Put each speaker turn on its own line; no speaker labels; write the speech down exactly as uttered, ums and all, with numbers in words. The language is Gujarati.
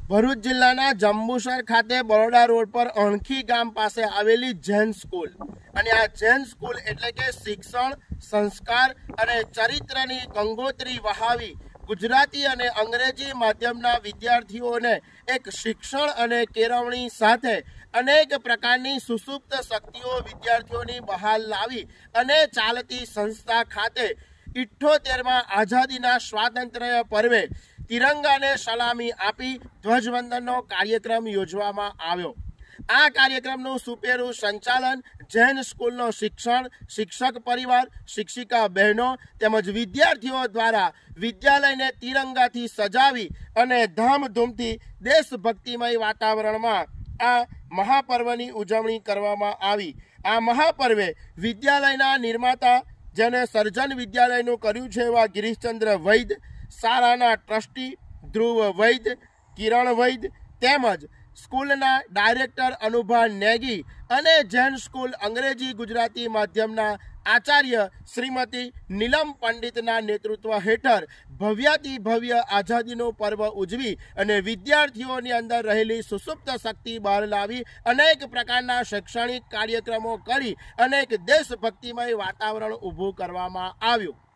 ભરૂચ જિલ્લાના જંબુસર ખાતે બરોડા રોડ પર અણખી ગામ પાસે આવેલી જૈન સ્કૂલ અને આ જૈન સ્કૂલ એટલે કે શિક્ષણ, સંસ્કાર અને ચરિત્રની ગંગોત્રી વહાવી ગુજરાતી અને અંગ્રેજી માધ્યમના વિદ્યાર્થીઓને એક શિક્ષણ અને કેળવણી સાથે અનેક પ્રકારની સુસુપ્ત શક્તિઓ વિદ્યાર્થીઓની બહાર લાવી અને ચાલતી સંસ્થા ખાતે ઇઠ્ઠોતેરમાં આઝાદીના સ્વાતંત્ર્ય પર્વે તિરંગાને સલામી આપી ધ્વજવંદનનો કાર્યક્રમ યોજવામાં આવ્યો। આ કાર્યક્રમનું સુપેરું સંચાલન જૈન સ્કૂલનો શિક્ષણ, શિક્ષક પરિવાર, શિક્ષિકા બહેનો તેમજ વિદ્યાર્થીઓ દ્વારા વિદ્યાલયને તિરંગાથી સજાવી અને ધામધૂમથી દેશભક્તિમય વાતાવરણમાં આ મહાપર્વની ઉજવણી કરવામાં આવી। આ મહાપર્વે વિદ્યાલયના નિર્માતા જેને સર્જન વિદ્યાલયનું કર્યું છે એવા ગિરીશચંદ્ર વૈદ, શાળાના ટ્રસ્ટી ધ્રુવ વૈદ, કિરણ વૈદ તેમજ સ્કૂલના ડાયરેક્ટર અનુભા નેગી અને જૈન સ્કૂલ અંગ્રેજી ગુજરાતી માધ્યમના આચાર્ય શ્રીમતી નીલમ પંડિતના નેતૃત્વ હેઠળ ભવ્યાતિ ભવ્ય આઝાદીનો પર્વ ઉજવી અને વિદ્યાર્થીઓની અંદર રહેલી સુસુપ્ત શક્તિ બહાર લાવી અનેક પ્રકારના શૈક્ષણિક કાર્યક્રમો કરી અનેક દેશભક્તિમય વાતાવરણ ઊભું કરવામાં આવ્યું।